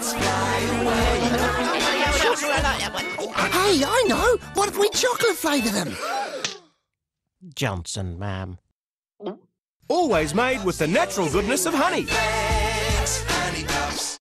Hey, I know! What if we chocolate flavour them? Johnson, ma'am. Always made with the natural goodness of honey. Honey Puffs.